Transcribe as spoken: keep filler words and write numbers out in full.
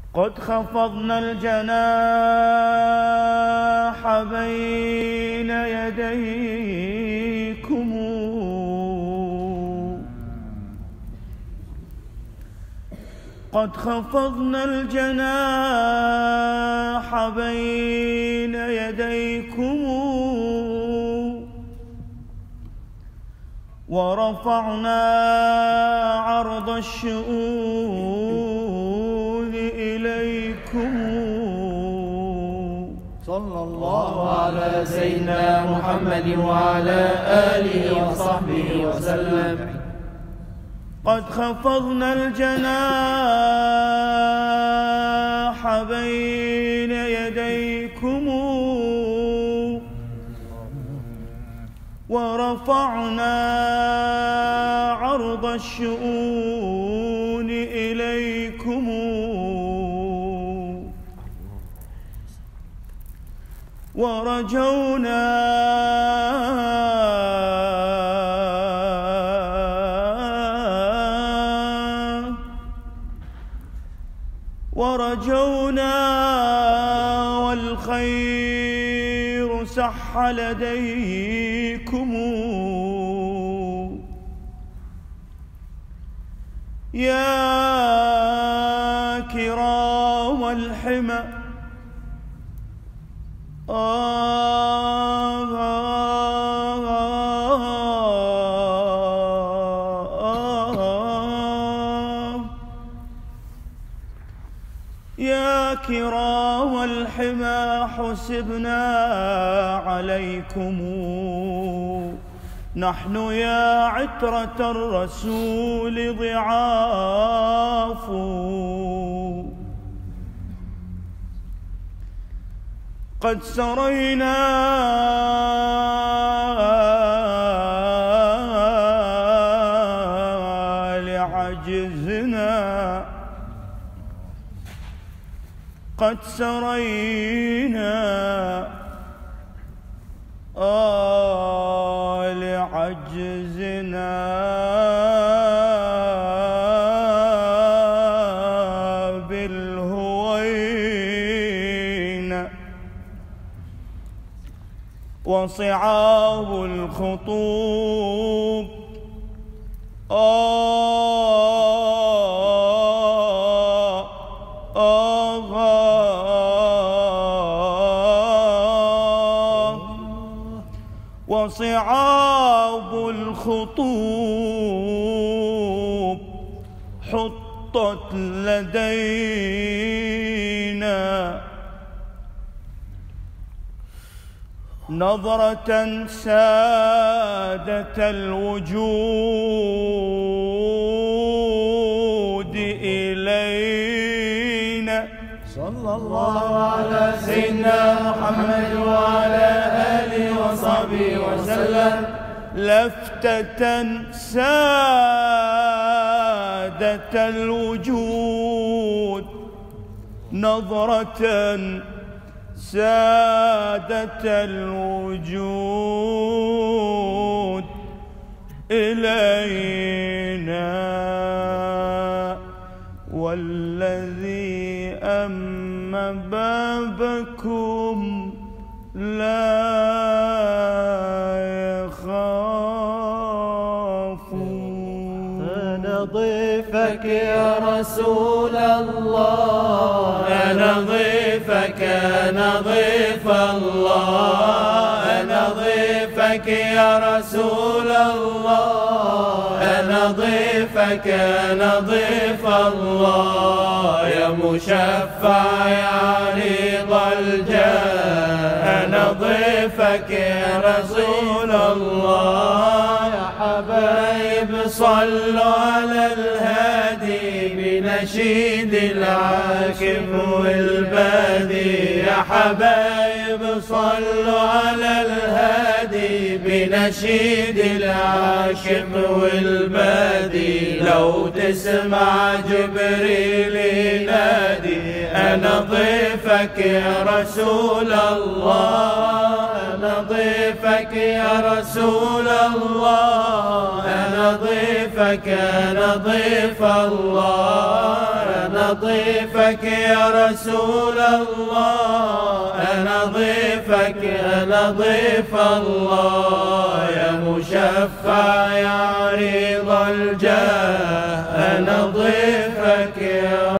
قد خفضنا الجناح بين يديكم قد خفضنا الجناح بين يديكم ورفعنا عرض الشؤون إليكم. صلى الله على سيدنا محمد وعلى آله وصحبه وسلم. قد خفضنا الجناح بين يديكم ورفعنا عرض الشؤون إليكم ورجونا ورجونا والخير سح لديكم يا كرام الحمى. آه آه آه آه يا كرام الحمى حسبنا عليكم نحن يا عترة الرسول ضعاف قد سرينا لعجزنا قد سرينا آه لعجزنا بالهوين وصعاب الخطوب آه آه آه وصعاب الخطوب حطت لدينا نظرة سادة الوجود إلينا. صلى الله على سيدنا محمد وعلى آله وصحبه وسلم. لفتة سادة الوجود نظرة سادة الوجود إلينا والذي أم بابكم لا يخاف. أنا ضيفك يا رسول الله أنا ضيفك أنا ضيف الله أنا ضيفك يا رسول الله أنا ضيفك أنا ضيف الله يا مشفع يا عريض الجاه أنا ضيفك يا رسول الله. يا حبايب صلوا على الهادي بنشيد العاكف والبادي. يا حبايب صلوا على الهادي بنشيد العاكف والبادي. لو تسمع جبريل ينادي أنا ضيفك يا رسول الله أنا ضيفك يا رسول الله أنا ضيفك أنا ضيف الله أنا أنا ضيفك يا رسول الله، أنا ضيفك أنا ضيف الله، يا مشفع يا عريض الجاه، أنا ضيف